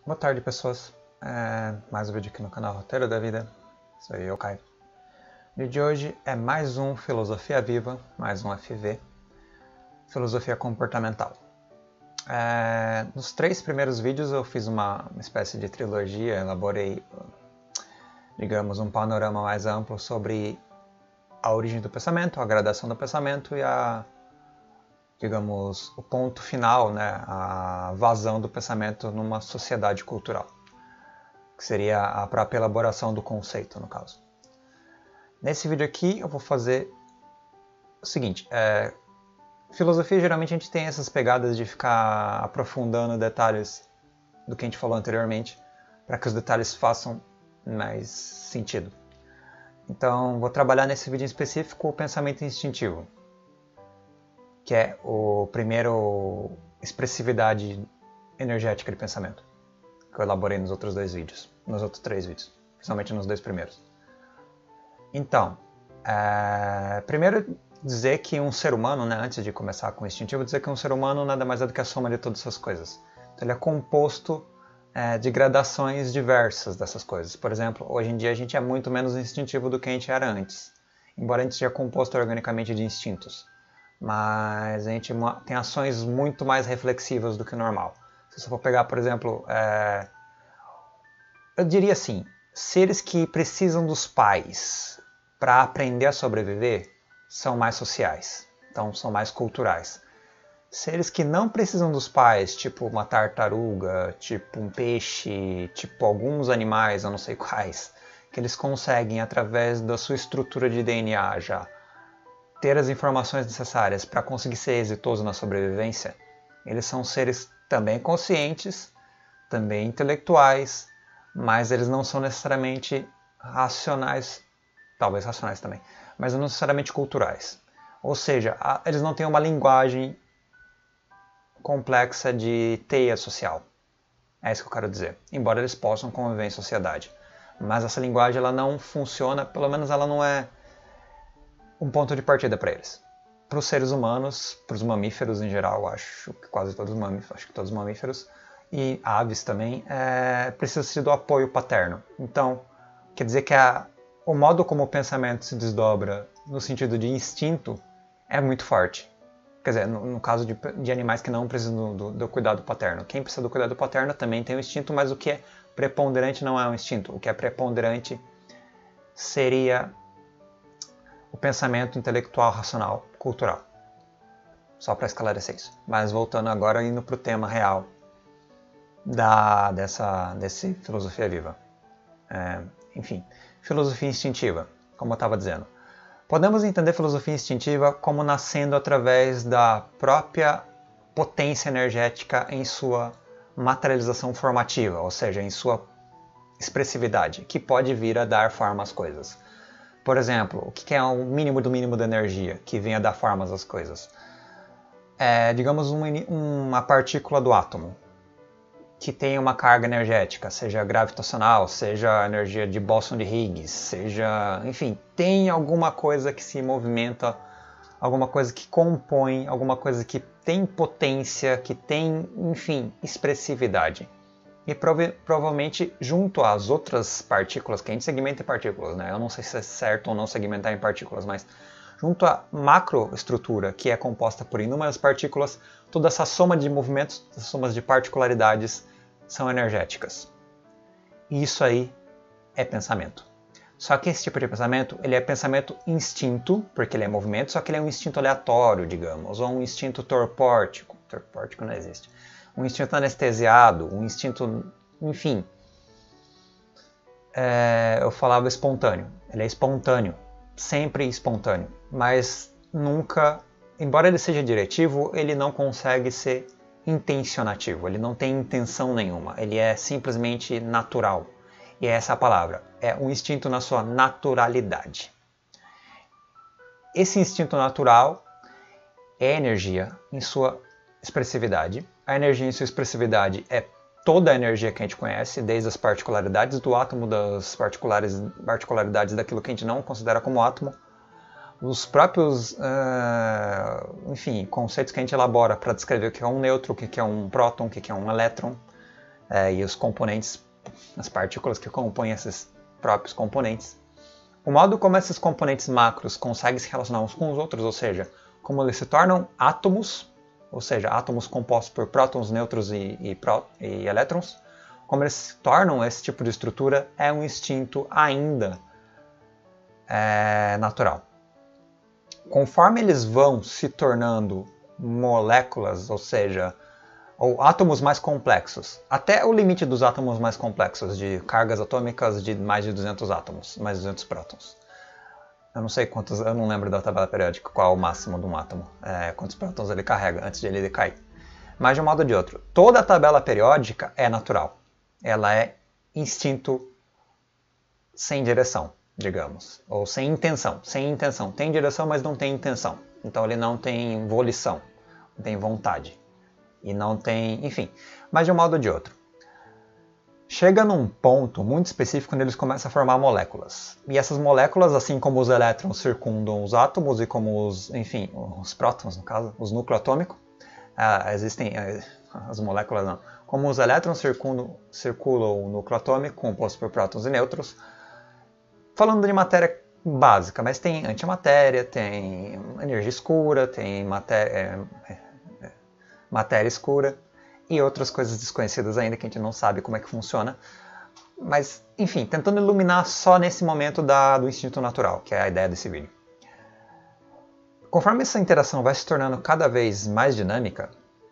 Boa tarde, pessoas. Mais um vídeo aqui no canal Roteiro da Vida. Sou eu, Caio. O vídeo de hoje é mais um Filosofia Viva, mais um FV, Filosofia Comportamental. Nos 3 primeiros vídeos eu fiz uma espécie de trilogia, elaborei, digamos, um panorama mais amplo sobre a origem do pensamento, a gradação do pensamento e digamos, o ponto final, né, a vazão do pensamento numa sociedade cultural, que seria a própria elaboração do conceito, no caso. Nesse vídeo aqui eu vou fazer o seguinte, filosofia geralmente a gente tem essas pegadas de ficar aprofundando detalhes do que a gente falou anteriormente, para que os detalhes façam mais sentido. Então vou trabalhar nesse vídeo em específico o pensamento instintivo, que é o primeiro expressividade energética de pensamento, que eu elaborei nos outros 3 vídeos, principalmente nos 2 primeiros. Então, primeiro dizer que um ser humano, né, antes de começar com o instintivo, dizer que um ser humano nada mais é do que a soma de todas essas coisas. Então ele é composto de gradações diversas dessas coisas. Por exemplo, hoje em dia a gente é muito menos instintivo do que a gente era antes, embora a gente seja composto organicamente de instintos. Mas a gente tem ações muito mais reflexivas do que o normal. Se você for pegar, por exemplo, eu diria assim, seres que precisam dos pais para aprender a sobreviver são mais sociais, então são mais culturais. Seres que não precisam dos pais, tipo uma tartaruga, tipo um peixe, tipo alguns animais, eu não sei quais, que eles conseguem, através da sua estrutura de DNA já, ter as informações necessárias para conseguir ser exitoso na sobrevivência, eles são seres também conscientes, também intelectuais, mas eles não são necessariamente racionais, talvez racionais também, mas não necessariamente culturais. Ou seja, eles não têm uma linguagem complexa de teia social. É isso que eu quero dizer. Embora eles possam conviver em sociedade. Mas essa linguagem ela não funciona, pelo menos ela não é um ponto de partida para eles. Para os seres humanos, para os mamíferos em geral, acho que todos os mamíferos, e aves também, precisa-se do apoio paterno. Então, quer dizer que o modo como o pensamento se desdobra no sentido de instinto é muito forte. Quer dizer, no caso de animais que não precisam do cuidado paterno. Quem precisa do cuidado paterno também tem o instinto, mas o que é preponderante não é um instinto. O que é preponderante seria o pensamento intelectual, racional, cultural. Só para esclarecer isso. Mas voltando agora, indo para o tema real desse Filosofia Viva. Enfim, filosofia instintiva, como eu estava dizendo. Podemos entender filosofia instintiva como nascendo através da própria potência energética em sua materialização formativa, ou seja, em sua expressividade, que pode vir a dar forma às coisas. Por exemplo, o que é o mínimo do mínimo da energia que vem a dar formas às coisas? Digamos uma partícula do átomo que tem uma carga energética, seja gravitacional, seja energia de Bóson de Higgs, seja, enfim, tem alguma coisa que se movimenta, alguma coisa que compõe, alguma coisa que tem potência, que tem, enfim, expressividade. E provavelmente junto às outras partículas, que a gente segmenta em partículas, né? Eu não sei se é certo ou não segmentar em partículas, mas junto à macroestrutura, que é composta por inúmeras partículas, toda essa soma de movimentos, somas de particularidades são energéticas. E isso aí é pensamento. Só que esse tipo de pensamento, ele é pensamento instinto, porque ele é movimento, só que ele é um instinto aleatório, digamos, ou um instinto torpórtico. Torpórtico não existe. Um instinto anestesiado, um instinto, enfim. Eu falava espontâneo. Ele é espontâneo, sempre espontâneo, mas nunca, embora ele seja diretivo, ele não consegue ser intencionativo, ele não tem intenção nenhuma, ele é simplesmente natural. E é essa a palavra, é um instinto na sua naturalidade. Esse instinto natural é energia em sua expressividade. A energia em sua expressividade é toda a energia que a gente conhece, desde as particularidades do átomo, das particularidades daquilo que a gente não considera como átomo, os próprios enfim, conceitos que a gente elabora para descrever o que é um nêutron, o que é um próton, o que é um elétron, e os componentes, as partículas que compõem esses próprios componentes. O modo como esses componentes macros conseguem se relacionar uns com os outros, ou seja, como eles se tornam átomos, ou seja, átomos compostos por prótons, nêutrons e elétrons, como eles se tornam esse tipo de estrutura é um instinto ainda natural. Conforme eles vão se tornando moléculas, ou seja, ou átomos mais complexos, até o limite dos átomos mais complexos, de cargas atômicas de mais de 200 átomos, mais de 200 prótons. Eu não sei quantos, eu não lembro da tabela periódica qual é o máximo de um átomo, quantos prótons ele carrega antes de ele decair. Mas de um modo ou de outro, toda a tabela periódica é natural. Ela é instinto sem direção, digamos, ou sem intenção. Sem intenção. Tem direção, mas não tem intenção. Então ele não tem volição, não tem vontade. E não tem, enfim, mas de um modo ou de outro. Chega num ponto muito específico onde eles começam a formar moléculas. E essas moléculas, assim como os elétrons circundam os átomos e como os prótons, no caso, os núcleos atômicos, existem as moléculas não. Como os elétrons circulam o núcleo atômico, composto por prótons e nêutrons, falando de matéria básica, mas tem antimatéria, tem energia escura, tem matéria escura e outras coisas desconhecidas ainda que a gente não sabe como é que funciona. Mas, enfim, tentando iluminar só nesse momento do instinto natural, que é a ideia desse vídeo. Conforme essa interação vai se tornando cada vez mais dinâmica,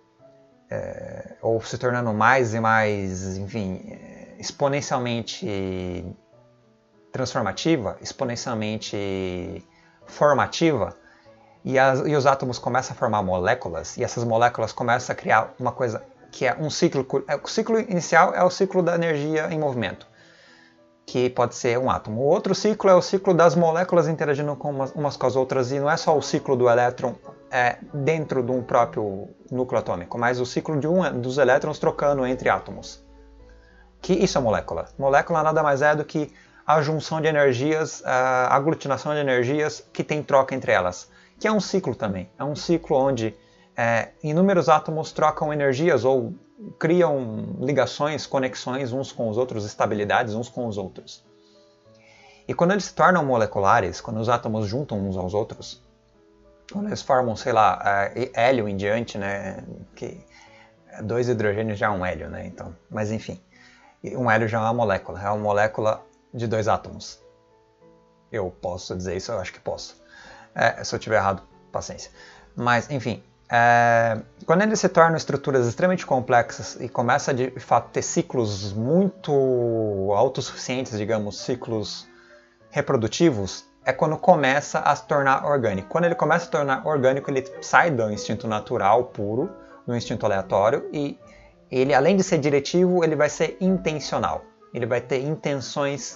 ou se tornando mais e mais, enfim, exponencialmente transformativa, exponencialmente formativa, e os átomos começam a formar moléculas, e essas moléculas começam a criar uma coisa que é um ciclo. O ciclo inicial é o ciclo da energia em movimento, que pode ser um átomo. O outro ciclo é o ciclo das moléculas interagindo umas com as outras, e não é só o ciclo do elétron dentro de um próprio núcleo atômico, mas o ciclo dos elétrons trocando entre átomos. Que isso é molécula. Molécula nada mais é do que a junção de energias, a aglutinação de energias que tem troca entre elas. Que é um ciclo também. É um ciclo onde inúmeros átomos trocam energias ou criam ligações, conexões uns com os outros, estabilidades uns com os outros. E quando eles se tornam moleculares, quando os átomos juntam uns aos outros, quando eles formam, sei lá, hélio em diante, né, que 2 hidrogênios já é um hélio, né, então, mas enfim, um hélio já é uma molécula de 2 átomos. Eu posso dizer isso? Eu acho que posso. Se eu estiver errado, paciência. Mas, enfim, quando eles se tornam estruturas extremamente complexas e começa a, de fato, ter ciclos muito autossuficientes, digamos, ciclos reprodutivos, é quando começa a se tornar orgânico. Quando ele começa a se tornar orgânico, ele sai do instinto natural puro, do instinto aleatório, e ele, além de ser diretivo, ele vai ser intencional. Ele vai ter intenções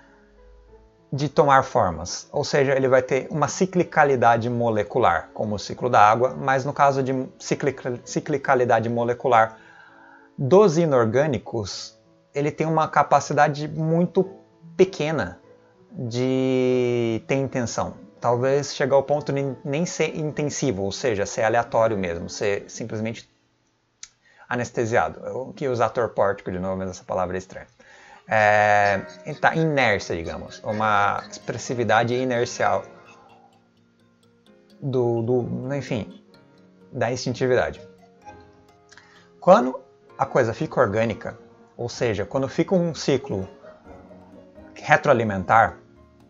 de tomar formas, ou seja, ele vai ter uma ciclicalidade molecular, como o ciclo da água, mas no caso de ciclicalidade molecular dos inorgânicos, ele tem uma capacidade muito pequena de ter intenção. Talvez chegar ao ponto de nem ser intensivo, ou seja, ser aleatório mesmo, ser simplesmente anestesiado. Eu quis usar torpórtico de novo, mas essa palavra é estranha. Tá, inércia, digamos, uma expressividade inercial enfim, da instintividade. Quando a coisa fica orgânica, ou seja, quando fica um ciclo retroalimentar,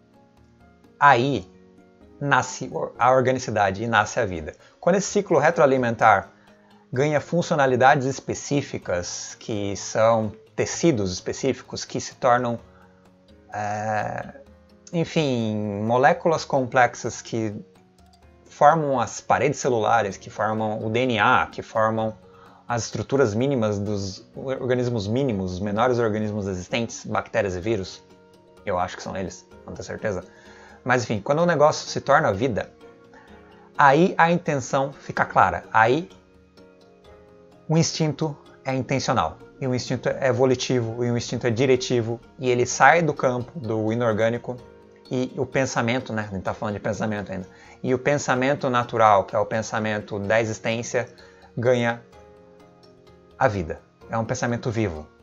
aí nasce a organicidade e nasce a vida. Quando esse ciclo retroalimentar ganha funcionalidades específicas, que são tecidos específicos que se tornam, enfim, moléculas complexas que formam as paredes celulares, que formam o DNA, que formam as estruturas mínimas dos organismos mínimos, os menores organismos existentes, bactérias e vírus. Eu acho que são eles, não tenho certeza. Mas enfim, quando o negócio se torna vida, aí a intenção fica clara. Aí o instinto é intencional. E o instinto é volitivo, e o instinto é diretivo, e ele sai do campo do inorgânico, e o pensamento, né, a gente está falando de pensamento ainda, e o pensamento natural, que é o pensamento da existência, ganha a vida. É um pensamento vivo.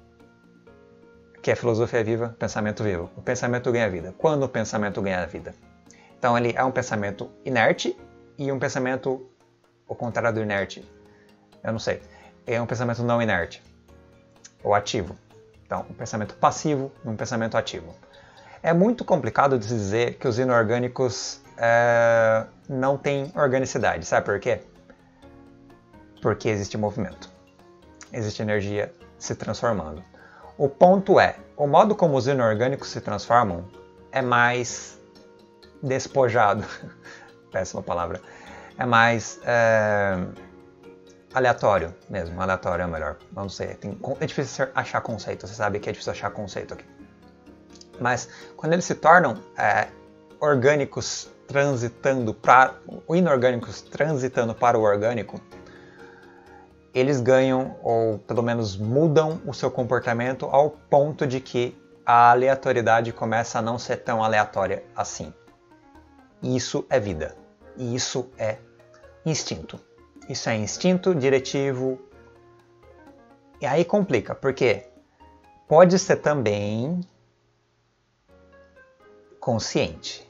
que é filosofia viva, pensamento vivo. O pensamento ganha vida. Quando o pensamento ganha vida? Então ele é um pensamento inerte e um pensamento, ao contrário do inerte, eu não sei, é um pensamento não inerte, ou ativo. Então, um pensamento passivo e um pensamento ativo. É muito complicado de dizer que os inorgânicos não têm organicidade. Sabe por quê? Porque existe movimento. Existe energia se transformando. O ponto é, o modo como os inorgânicos se transformam é mais despojado. Péssima palavra. É mais aleatório mesmo. Aleatório é melhor. Não sei. É difícil achar conceito. Você sabe que é difícil achar conceito aqui. Mas quando eles se tornam orgânicos transitando para inorgânicos transitando para o orgânico, eles ganham, ou pelo menos mudam o seu comportamento ao ponto de que a aleatoriedade começa a não ser tão aleatória assim. Isso é vida. E isso é instinto. Isso é instinto diretivo. E aí complica, porque pode ser também consciente.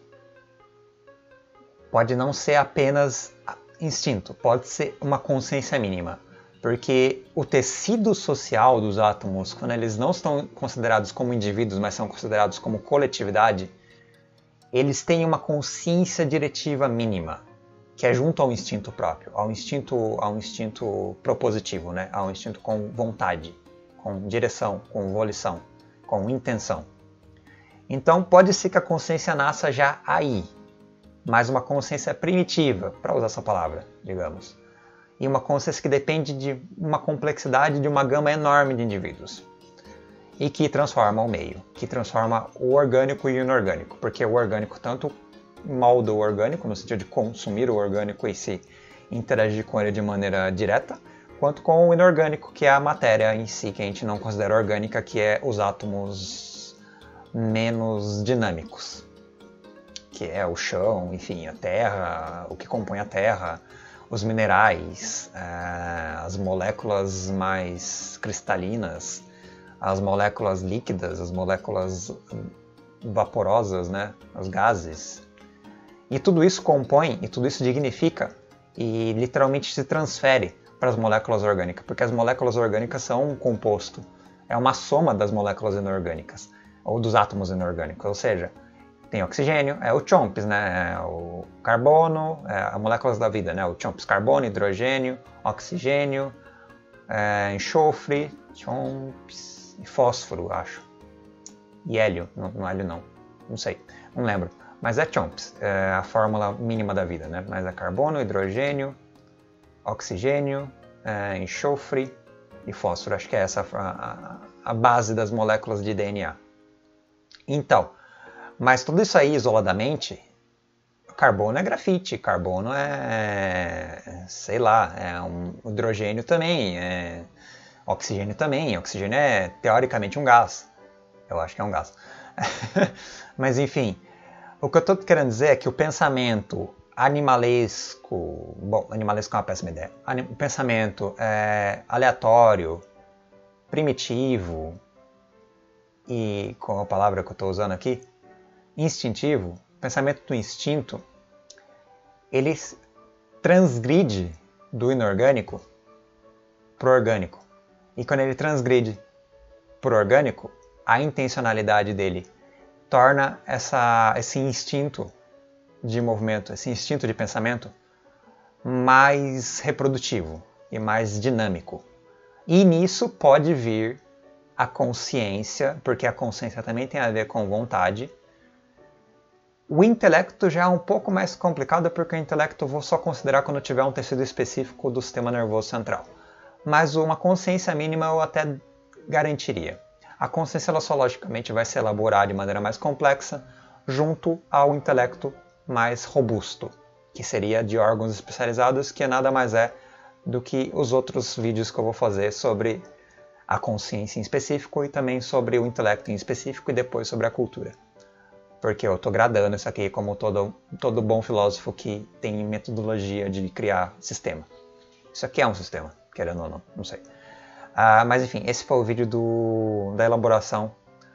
Pode não ser apenas instinto, pode ser uma consciência mínima. Porque o tecido social dos átomos, quando eles não estão considerados como indivíduos, mas são considerados como coletividade, eles têm uma consciência diretiva mínima, que é junto ao instinto próprio, ao instinto propositivo, né? Ao instinto com vontade, com direção, com volição, com intenção. Então pode ser que a consciência nasça já aí, mas uma consciência primitiva, para usar essa palavra, digamos. E uma consciência que depende de uma complexidade de uma gama enorme de indivíduos. E que transforma o meio, que transforma o orgânico e o inorgânico. Porque o orgânico tanto molda o orgânico, no sentido de consumir o orgânico e se interagir com ele de maneira direta, quanto com o inorgânico, que é a matéria em si, que a gente não considera orgânica, que é os átomos menos dinâmicos. Que é o chão, enfim, a terra, o que compõe a terra, os minerais, as moléculas mais cristalinas, as moléculas líquidas, as moléculas vaporosas, né? Os gases. E tudo isso compõe, e tudo isso dignifica, e literalmente se transfere para as moléculas orgânicas, porque as moléculas orgânicas são um composto, é uma soma das moléculas inorgânicas, ou dos átomos inorgânicos, ou seja, tem oxigênio, é o CHOMPs, né? É o carbono, as moléculas da vida, né? O CHOMPs, carbono, hidrogênio, oxigênio, enxofre, CHOMPs e fósforo, acho. E hélio, não hélio não sei, não lembro. Mas é CHOMPs, é a fórmula mínima da vida, né? Mas é carbono, hidrogênio, oxigênio, enxofre e fósforo. Acho que é essa a base das moléculas de DNA. Então, mas tudo isso aí isoladamente, carbono é grafite, carbono sei lá, um hidrogênio também, oxigênio também. Oxigênio é teoricamente um gás. Eu acho que é um gás. Mas enfim, o que eu estou querendo dizer é que o pensamento animalesco, bom, animalesco é uma péssima ideia, o pensamento aleatório, primitivo e, qual é a palavra que eu estou usando aqui? Instintivo, o pensamento do instinto, ele transgride do inorgânico para o orgânico. E quando ele transgride para o orgânico, a intencionalidade dele torna esse instinto de movimento, esse instinto de pensamento mais reprodutivo e mais dinâmico. E nisso pode vir a consciência, porque a consciência também tem a ver com vontade. O intelecto já é um pouco mais complicado, porque o intelecto eu vou só considerar quando tiver um tecido específico do sistema nervoso central. Mas uma consciência mínima eu até garantiria. A consciência ela só logicamente vai se elaborar de maneira mais complexa junto ao intelecto mais robusto, que seria de órgãos especializados, que nada mais é do que os outros vídeos que eu vou fazer sobre a consciência em específico e também sobre o intelecto em específico e depois sobre a cultura. Porque eu estou gradando isso aqui como todo bom filósofo que tem metodologia de criar sistema. Isso aqui é um sistema, querendo ou não sei. Mas enfim, esse foi o vídeo da elaboração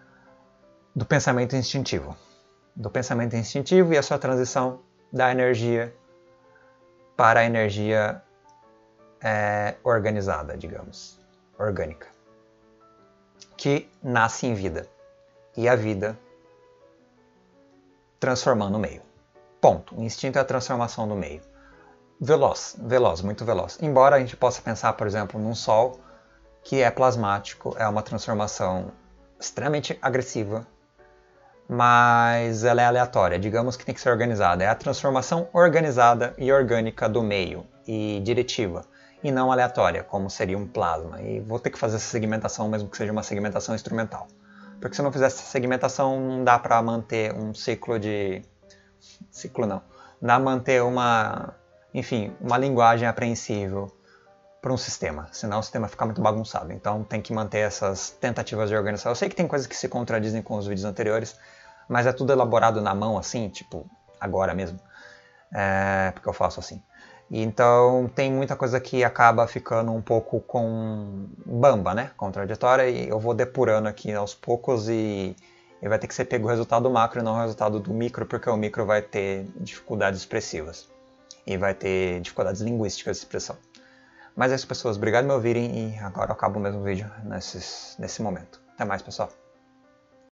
do pensamento instintivo. Do pensamento instintivo e a sua transição da energia para a energia organizada, digamos, orgânica, que nasce em vida. E a vida transformando o meio. Ponto. O instinto é a transformação do meio. Veloz, muito veloz. Embora a gente possa pensar, por exemplo, num Sol que é plasmático, é uma transformação extremamente agressiva, mas ela é aleatória, digamos que tem que ser organizada. É a transformação organizada e orgânica do meio, e diretiva, e não aleatória, como seria um plasma. E vou ter que fazer essa segmentação, mesmo que seja uma segmentação instrumental. Porque se eu não fizer essa segmentação, não dá para manter um ciclo de... Ciclo não. Dá para manter uma linguagem apreensível para um sistema, senão o sistema fica muito bagunçado. Então tem que manter essas tentativas de organização. Eu sei que tem coisas que se contradizem com os vídeos anteriores, mas é tudo elaborado na mão assim, tipo, agora mesmo, porque eu faço assim. Então tem muita coisa que acaba ficando um pouco com bamba, né, contraditória, e eu vou depurando aqui aos poucos e vai ter que ser pego o resultado macro e não o resultado do micro, porque o micro vai ter dificuldades expressivas e vai ter dificuldades linguísticas de expressão. Mas é isso, pessoas. Obrigado por me ouvirem e agora eu acabo o mesmo vídeo nesse momento. Até mais, pessoal.